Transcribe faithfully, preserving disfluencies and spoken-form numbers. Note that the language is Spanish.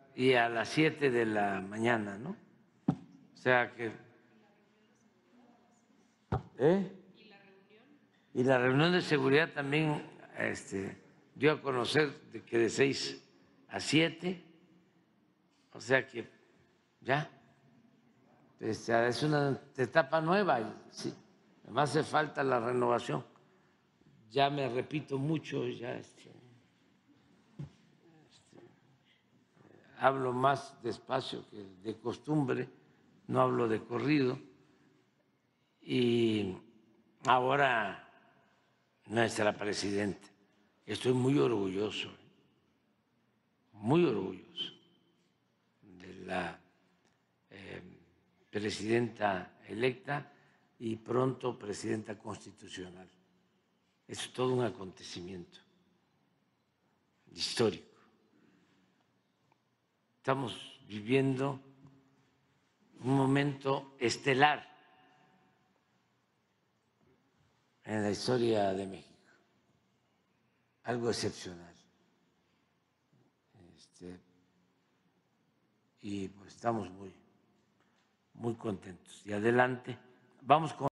y a las siete de la mañana, ¿no? O sea que... ¿Eh? Y la reunión de seguridad también este, dio a conocer de que de seis a siete, o sea que ya, este, es una etapa nueva, y sí, además hace falta la renovación. Ya me repito mucho, ya este, este, hablo más despacio que de costumbre, no hablo de corrido, y ahora nuestra presidenta, estoy muy orgulloso, muy orgulloso de la eh, presidenta electa y pronto presidenta constitucional. Es todo un acontecimiento histórico. Estamos viviendo un momento estelar en la historia de México, algo excepcional. Este, y pues estamos muy, muy contentos. Y adelante, vamos con...